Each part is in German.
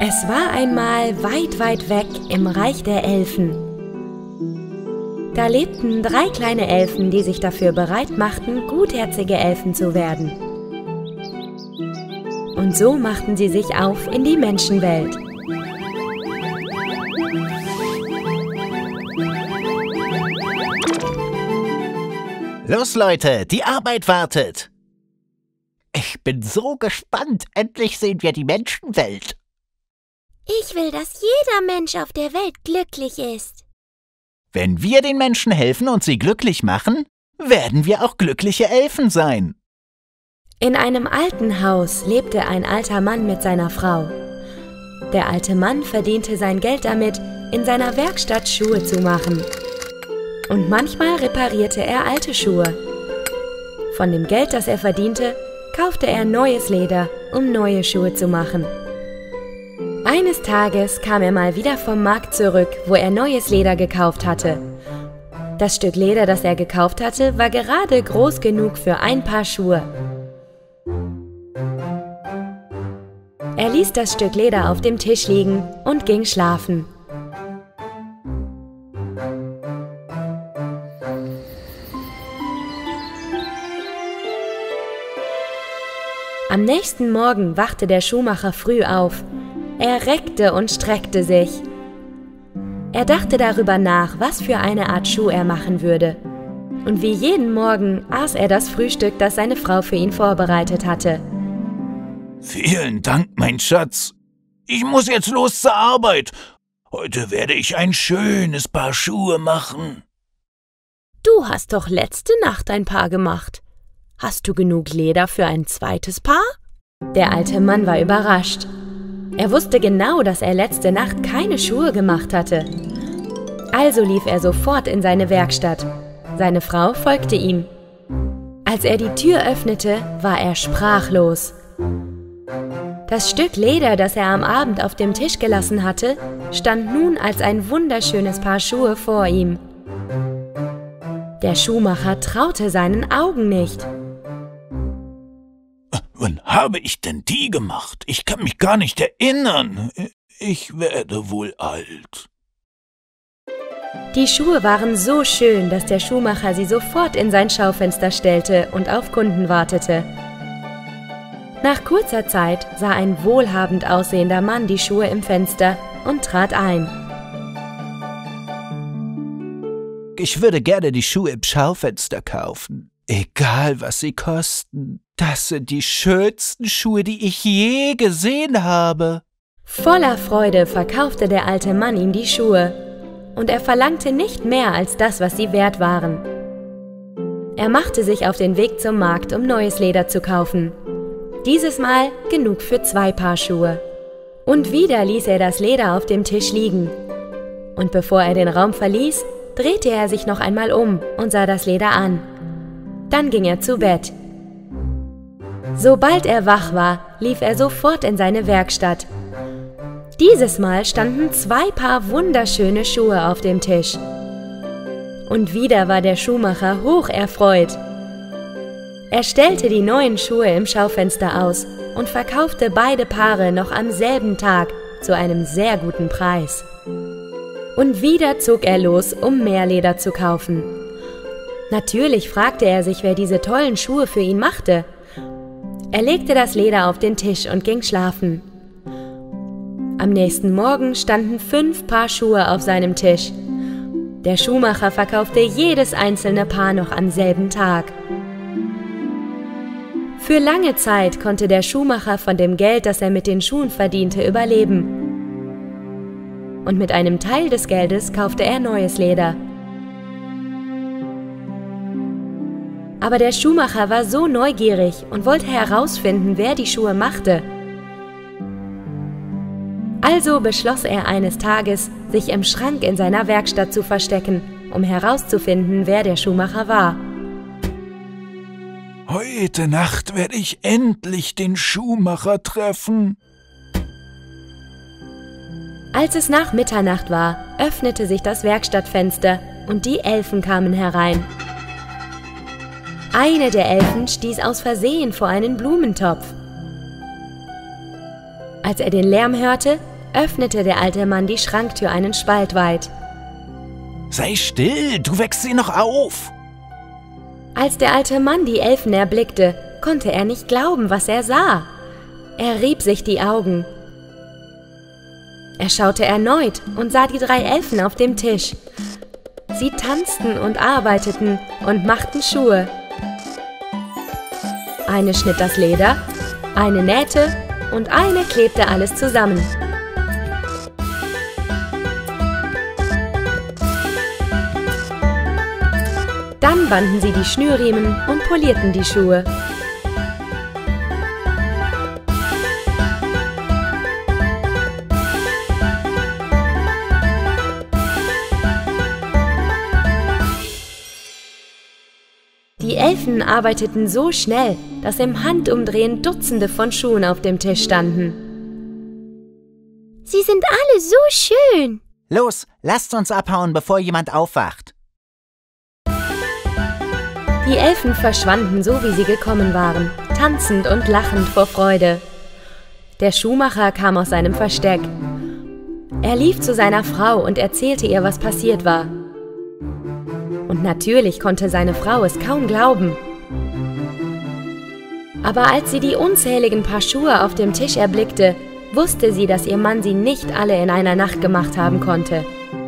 Es war einmal weit, weit weg im Reich der Elfen. Da lebten 3 kleine Elfen, die sich dafür bereit machten, gutherzige Elfen zu werden. Und so machten sie sich auf in die Menschenwelt. Los Leute, die Arbeit wartet! Ich bin so gespannt, endlich sehen wir die Menschenwelt. Ich will, dass jeder Mensch auf der Welt glücklich ist. Wenn wir den Menschen helfen und sie glücklich machen, werden wir auch glückliche Elfen sein. In einem alten Haus lebte ein alter Mann mit seiner Frau. Der alte Mann verdiente sein Geld damit, in seiner Werkstatt Schuhe zu machen. Und manchmal reparierte er alte Schuhe. Von dem Geld, das er verdiente, kaufte er neues Leder, um neue Schuhe zu machen. Eines Tages kam er mal wieder vom Markt zurück, wo er neues Leder gekauft hatte. Das Stück Leder, das er gekauft hatte, war gerade groß genug für ein Paar Schuhe. Er ließ das Stück Leder auf dem Tisch liegen und ging schlafen. Am nächsten Morgen wachte der Schuhmacher früh auf. Er reckte und streckte sich. Er dachte darüber nach, was für eine Art Schuh er machen würde. Und wie jeden Morgen aß er das Frühstück, das seine Frau für ihn vorbereitet hatte. Vielen Dank, mein Schatz. Ich muss jetzt los zur Arbeit. Heute werde ich ein schönes Paar Schuhe machen. Du hast doch letzte Nacht ein Paar gemacht. Hast du genug Leder für ein zweites Paar? Der alte Mann war überrascht. Er wusste genau, dass er letzte Nacht keine Schuhe gemacht hatte. Also lief er sofort in seine Werkstatt. Seine Frau folgte ihm. Als er die Tür öffnete, war er sprachlos. Das Stück Leder, das er am Abend auf dem Tisch gelassen hatte, stand nun als ein wunderschönes Paar Schuhe vor ihm. Der Schuhmacher traute seinen Augen nicht. Wann habe ich denn die gemacht? Ich kann mich gar nicht erinnern. Ich werde wohl alt. Die Schuhe waren so schön, dass der Schuhmacher sie sofort in sein Schaufenster stellte und auf Kunden wartete. Nach kurzer Zeit sah ein wohlhabend aussehender Mann die Schuhe im Fenster und trat ein. Ich würde gerne die Schuhe im Schaufenster kaufen. Egal, was sie kosten. Das sind die schönsten Schuhe, die ich je gesehen habe. Voller Freude verkaufte der alte Mann ihm die Schuhe. Und er verlangte nicht mehr als das, was sie wert waren. Er machte sich auf den Weg zum Markt, um neues Leder zu kaufen. Dieses Mal genug für 2 Paar Schuhe. Und wieder ließ er das Leder auf dem Tisch liegen. Und bevor er den Raum verließ, drehte er sich noch einmal um und sah das Leder an. Dann ging er zu Bett. Sobald er wach war, lief er sofort in seine Werkstatt. Dieses Mal standen 2 Paar wunderschöne Schuhe auf dem Tisch. Und wieder war der Schuhmacher hocherfreut. Er stellte die neuen Schuhe im Schaufenster aus und verkaufte beide Paare noch am selben Tag zu einem sehr guten Preis. Und wieder zog er los, um mehr Leder zu kaufen. Natürlich fragte er sich, wer diese tollen Schuhe für ihn machte. Er legte das Leder auf den Tisch und ging schlafen. Am nächsten Morgen standen 5 Paar Schuhe auf seinem Tisch. Der Schuhmacher verkaufte jedes einzelne Paar noch am selben Tag. Für lange Zeit konnte der Schuhmacher von dem Geld, das er mit den Schuhen verdiente, überleben. Und mit einem Teil des Geldes kaufte er neues Leder. Aber der Schuhmacher war so neugierig und wollte herausfinden, wer die Schuhe machte. Also beschloss er eines Tages, sich im Schrank in seiner Werkstatt zu verstecken, um herauszufinden, wer der Schuhmacher war. Heute Nacht werde ich endlich den Schuhmacher treffen. Als es nach Mitternacht war, öffnete sich das Werkstattfenster und die Elfen kamen herein. Eine der Elfen stieß aus Versehen vor einen Blumentopf. Als er den Lärm hörte, öffnete der alte Mann die Schranktür einen Spalt weit. Sei still, du wächst sie noch auf. Als der alte Mann die Elfen erblickte, konnte er nicht glauben, was er sah. Er rieb sich die Augen. Er schaute erneut und sah die 3 Elfen auf dem Tisch. Sie tanzten und arbeiteten und machten Schuhe. Eine schnitt das Leder, eine nähte und eine klebte alles zusammen. Dann banden sie die Schnürriemen und polierten die Schuhe. Die Elfen arbeiteten so schnell, dass im Handumdrehen Dutzende von Schuhen auf dem Tisch standen. Sie sind alle so schön. Los, lasst uns abhauen, bevor jemand aufwacht. Die Elfen verschwanden so, wie sie gekommen waren, tanzend und lachend vor Freude. Der Schuhmacher kam aus seinem Versteck. Er lief zu seiner Frau und erzählte ihr, was passiert war. Und natürlich konnte seine Frau es kaum glauben. Aber als sie die unzähligen Paar Schuhe auf dem Tisch erblickte, wusste sie, dass ihr Mann sie nicht alle in einer Nacht gemacht haben konnte.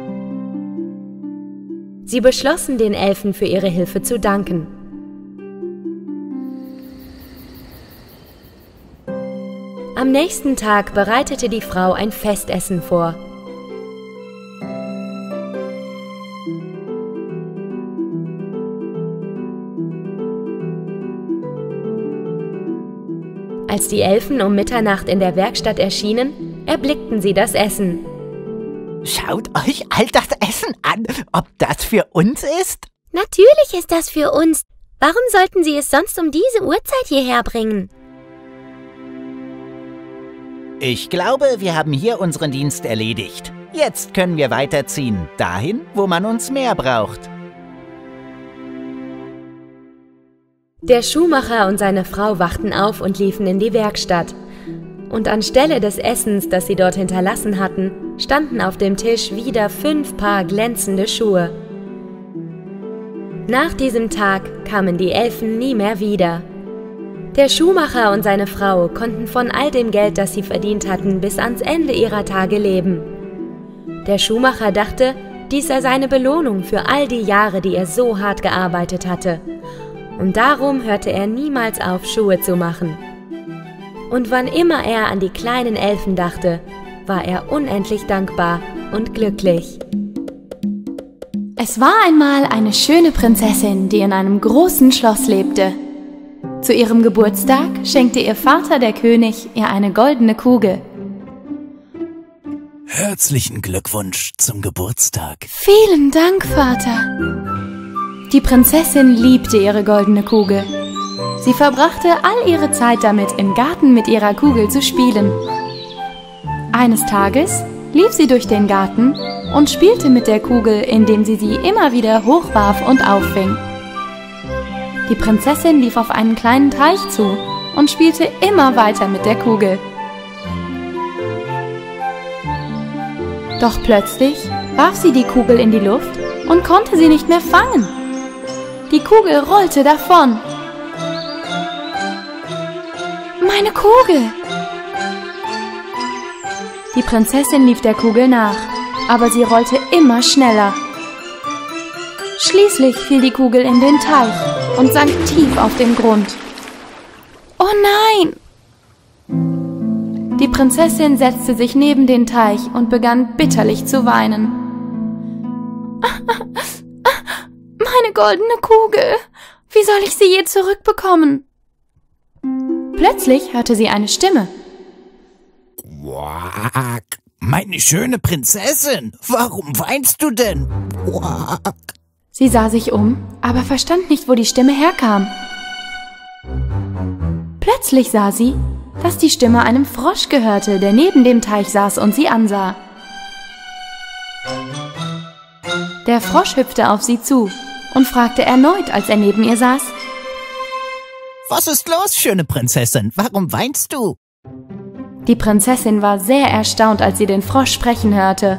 Sie beschlossen, den Elfen für ihre Hilfe zu danken. Am nächsten Tag bereitete die Frau ein Festessen vor. Als die Elfen um Mitternacht in der Werkstatt erschienen, erblickten sie das Essen. Schaut euch all das Essen an, ob das für uns ist? Natürlich ist das für uns. Warum sollten Sie es sonst um diese Uhrzeit hierher bringen? Ich glaube, wir haben hier unseren Dienst erledigt. Jetzt können wir weiterziehen, dahin, wo man uns mehr braucht. Der Schuhmacher und seine Frau wachten auf und liefen in die Werkstatt. Und anstelle des Essens, das sie dort hinterlassen hatten, standen auf dem Tisch wieder 5 Paar glänzende Schuhe. Nach diesem Tag kamen die Elfen nie mehr wieder. Der Schuhmacher und seine Frau konnten von all dem Geld, das sie verdient hatten, bis ans Ende ihrer Tage leben. Der Schuhmacher dachte, dies sei seine Belohnung für all die Jahre, die er so hart gearbeitet hatte. Und darum hörte er niemals auf, Schuhe zu machen. Und wann immer er an die kleinen Elfen dachte, war er unendlich dankbar und glücklich. Es war einmal eine schöne Prinzessin, die in einem großen Schloss lebte. Zu ihrem Geburtstag schenkte ihr Vater, der König, ihr eine goldene Kugel. Herzlichen Glückwunsch zum Geburtstag. Vielen Dank, Vater. Die Prinzessin liebte ihre goldene Kugel. Sie verbrachte all ihre Zeit damit, im Garten mit ihrer Kugel zu spielen. Eines Tages lief sie durch den Garten und spielte mit der Kugel, indem sie immer wieder hochwarf und auffing. Die Prinzessin lief auf einen kleinen Teich zu und spielte immer weiter mit der Kugel. Doch plötzlich warf sie die Kugel in die Luft und konnte sie nicht mehr fangen. Die Kugel rollte davon. Meine Kugel! Die Prinzessin lief der Kugel nach, aber sie rollte immer schneller. Schließlich fiel die Kugel in den Teich und sank tief auf den Grund. Oh nein! Die Prinzessin setzte sich neben den Teich und begann bitterlich zu weinen. Meine goldene Kugel! Wie soll ich sie je zurückbekommen? Plötzlich hörte sie eine Stimme. Quack. Meine schöne Prinzessin, warum weinst du denn? Quack. Sie sah sich um, aber verstand nicht, wo die Stimme herkam. Plötzlich sah sie, dass die Stimme einem Frosch gehörte, der neben dem Teich saß und sie ansah. Der Frosch hüpfte auf sie zu und fragte erneut, als er neben ihr saß: Was ist los, schöne Prinzessin? Warum weinst du? Die Prinzessin war sehr erstaunt, als sie den Frosch sprechen hörte.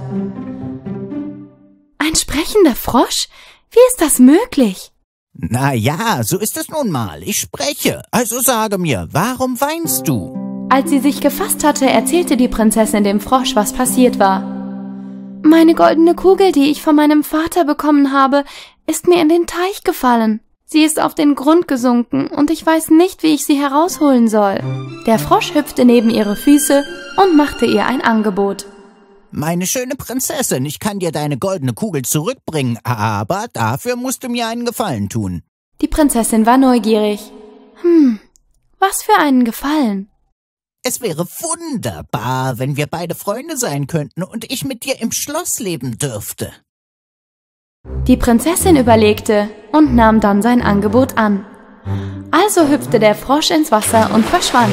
Ein sprechender Frosch? Wie ist das möglich? Na ja, so ist es nun mal. Ich spreche. Also sage mir, warum weinst du? Als sie sich gefasst hatte, erzählte die Prinzessin dem Frosch, was passiert war. Meine goldene Kugel, die ich von meinem Vater bekommen habe, ist mir in den Teich gefallen. Sie ist auf den Grund gesunken und ich weiß nicht, wie ich sie herausholen soll. Der Frosch hüpfte neben ihre Füße und machte ihr ein Angebot. Meine schöne Prinzessin, ich kann dir deine goldene Kugel zurückbringen, aber dafür musst du mir einen Gefallen tun. Die Prinzessin war neugierig. Was für einen Gefallen? Es wäre wunderbar, wenn wir beide Freunde sein könnten und ich mit dir im Schloss leben dürfte. Die Prinzessin überlegte und nahm dann sein Angebot an. Also hüpfte der Frosch ins Wasser und verschwand.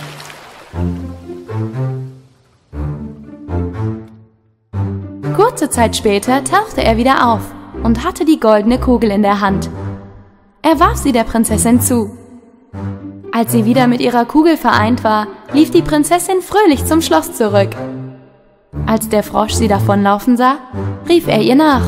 Kurze Zeit später tauchte er wieder auf und hatte die goldene Kugel in der Hand. Er warf sie der Prinzessin zu. Als sie wieder mit ihrer Kugel vereint war, lief die Prinzessin fröhlich zum Schloss zurück. Als der Frosch sie davonlaufen sah, rief er ihr nach.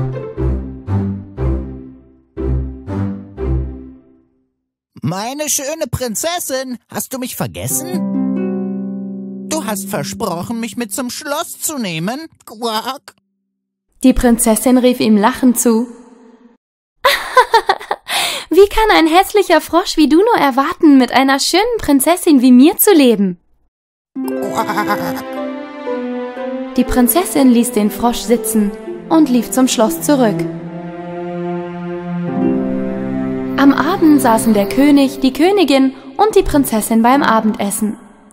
Meine schöne Prinzessin, hast du mich vergessen? Du hast versprochen, mich mit zum Schloss zu nehmen. Quack. Die Prinzessin rief ihm lachend zu. Wie kann ein hässlicher Frosch wie du nur erwarten, mit einer schönen Prinzessin wie mir zu leben? Quack. Die Prinzessin ließ den Frosch sitzen und lief zum Schloss zurück. Am Abend saßen der König, die Königin und die Prinzessin beim Abendessen.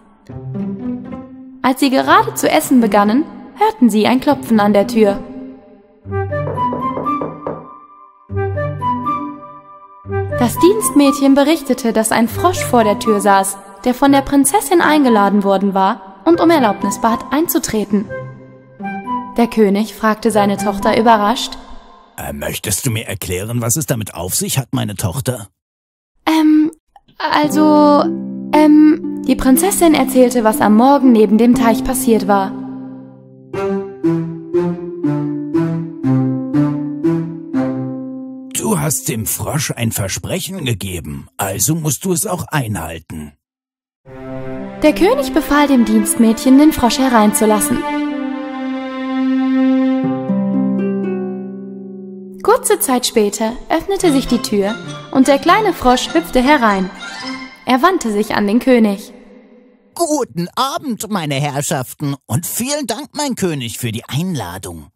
Als sie gerade zu essen begannen, hörten sie ein Klopfen an der Tür. Das Dienstmädchen berichtete, dass ein Frosch vor der Tür saß, der von der Prinzessin eingeladen worden war und um Erlaubnis bat, einzutreten. Der König fragte seine Tochter überrascht: Möchtest du mir erklären, was es damit auf sich hat, meine Tochter? Die Prinzessin erzählte, was am Morgen neben dem Teich passiert war. Du hast dem Frosch ein Versprechen gegeben, also musst du es auch einhalten. Der König befahl dem Dienstmädchen, den Frosch hereinzulassen. Kurze Zeit später öffnete sich die Tür und der kleine Frosch hüpfte herein. Er wandte sich an den König. Guten Abend, meine Herrschaften, und vielen Dank, mein König, für die Einladung.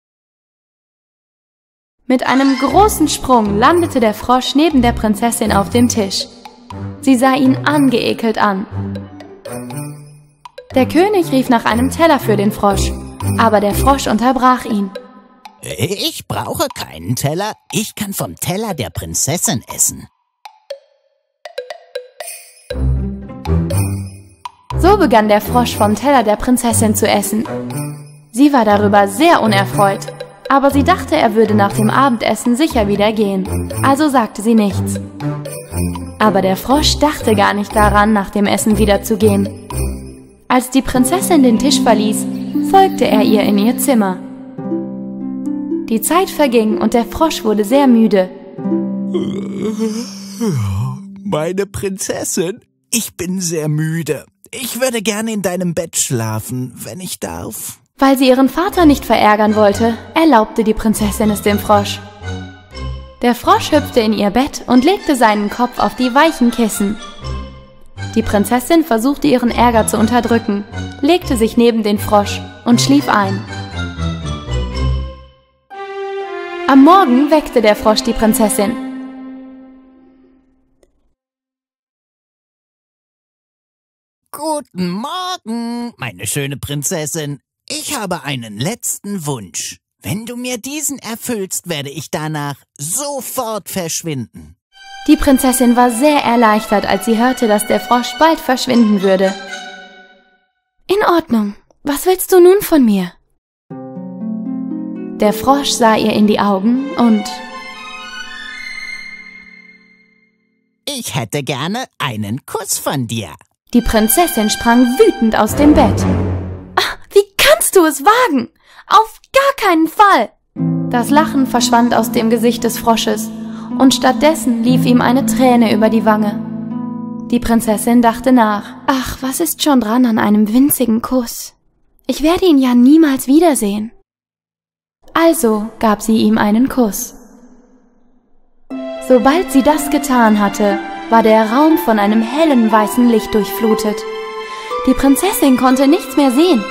Mit einem großen Sprung landete der Frosch neben der Prinzessin auf dem Tisch. Sie sah ihn angeekelt an. Der König rief nach einem Teller für den Frosch, aber der Frosch unterbrach ihn. Ich brauche keinen Teller, ich kann vom Teller der Prinzessin essen. So begann der Frosch vom Teller der Prinzessin zu essen. Sie war darüber sehr unerfreut, aber sie dachte, er würde nach dem Abendessen sicher wieder gehen, also sagte sie nichts. Aber der Frosch dachte gar nicht daran, nach dem Essen wieder zu gehen. Als die Prinzessin den Tisch verließ, folgte er ihr in ihr Zimmer. Die Zeit verging und der Frosch wurde sehr müde. Meine Prinzessin, ich bin sehr müde. Ich würde gerne in deinem Bett schlafen, wenn ich darf. Weil sie ihren Vater nicht verärgern wollte, erlaubte die Prinzessin es dem Frosch. Der Frosch hüpfte in ihr Bett und legte seinen Kopf auf die weichen Kissen. Die Prinzessin versuchte ihren Ärger zu unterdrücken, legte sich neben den Frosch und schlief ein. Am Morgen weckte der Frosch die Prinzessin. Guten Morgen, meine schöne Prinzessin. Ich habe einen letzten Wunsch. Wenn du mir diesen erfüllst, werde ich danach sofort verschwinden. Die Prinzessin war sehr erleichtert, als sie hörte, dass der Frosch bald verschwinden würde. In Ordnung. Was willst du nun von mir? Der Frosch sah ihr in die Augen und... Ich hätte gerne einen Kuss von dir. Die Prinzessin sprang wütend aus dem Bett. »Ach, wie kannst du es wagen? Auf gar keinen Fall!« Das Lachen verschwand aus dem Gesicht des Frosches, und stattdessen lief ihm eine Träne über die Wange. Die Prinzessin dachte nach. »Ach, was ist schon dran an einem winzigen Kuss? Ich werde ihn ja niemals wiedersehen.« Also gab sie ihm einen Kuss. Sobald sie das getan hatte, war der Raum von einem hellen weißen Licht durchflutet. Die Prinzessin konnte nichts mehr sehen.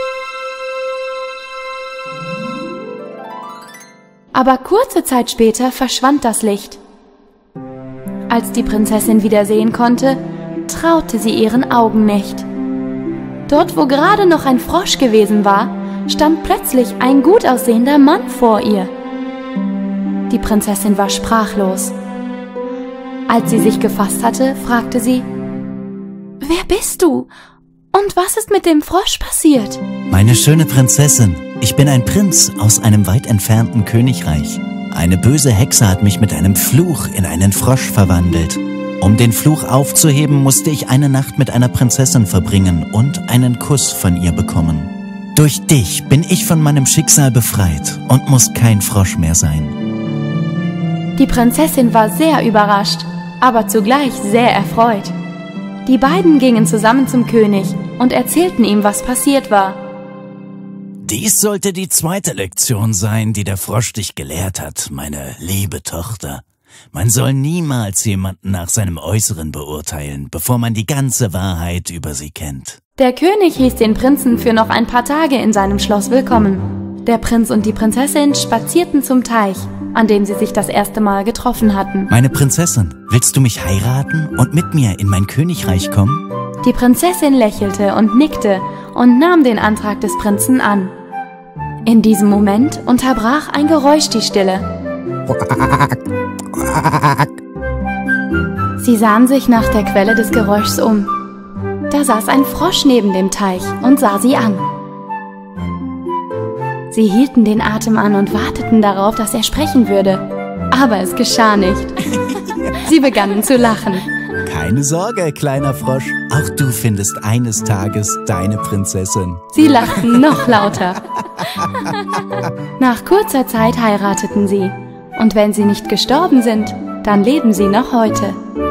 Aber kurze Zeit später verschwand das Licht. Als die Prinzessin wieder sehen konnte, traute sie ihren Augen nicht. Dort, wo gerade noch ein Frosch gewesen war, stand plötzlich ein gut aussehender Mann vor ihr. Die Prinzessin war sprachlos. Als sie sich gefasst hatte, fragte sie: »Wer bist du? Und was ist mit dem Frosch passiert?« Meine schöne Prinzessin, ich bin ein Prinz aus einem weit entfernten Königreich. Eine böse Hexe hat mich mit einem Fluch in einen Frosch verwandelt. Um den Fluch aufzuheben, musste ich eine Nacht mit einer Prinzessin verbringen und einen Kuss von ihr bekommen. Durch dich bin ich von meinem Schicksal befreit und muss kein Frosch mehr sein. Die Prinzessin war sehr überrascht, aber zugleich sehr erfreut. Die beiden gingen zusammen zum König und erzählten ihm, was passiert war. Dies sollte die zweite Lektion sein, die der Frosch dich gelehrt hat, meine liebe Tochter. Man soll niemals jemanden nach seinem Äußeren beurteilen, bevor man die ganze Wahrheit über sie kennt. Der König hieß den Prinzen für noch ein paar Tage in seinem Schloss willkommen. Der Prinz und die Prinzessin spazierten zum Teich, an dem sie sich das erste Mal getroffen hatten. Meine Prinzessin, willst du mich heiraten und mit mir in mein Königreich kommen? Die Prinzessin lächelte und nickte und nahm den Antrag des Prinzen an. In diesem Moment unterbrach ein Geräusch die Stille. Sie sahen sich nach der Quelle des Geräuschs um. Da saß ein Frosch neben dem Teich und sah sie an. Sie hielten den Atem an und warteten darauf, dass er sprechen würde. Aber es geschah nicht. Sie begannen zu lachen. Keine Sorge, kleiner Frosch. Auch du findest eines Tages deine Prinzessin. Sie lachten noch lauter. Nach kurzer Zeit heirateten sie. Und wenn sie nicht gestorben sind, dann leben sie noch heute.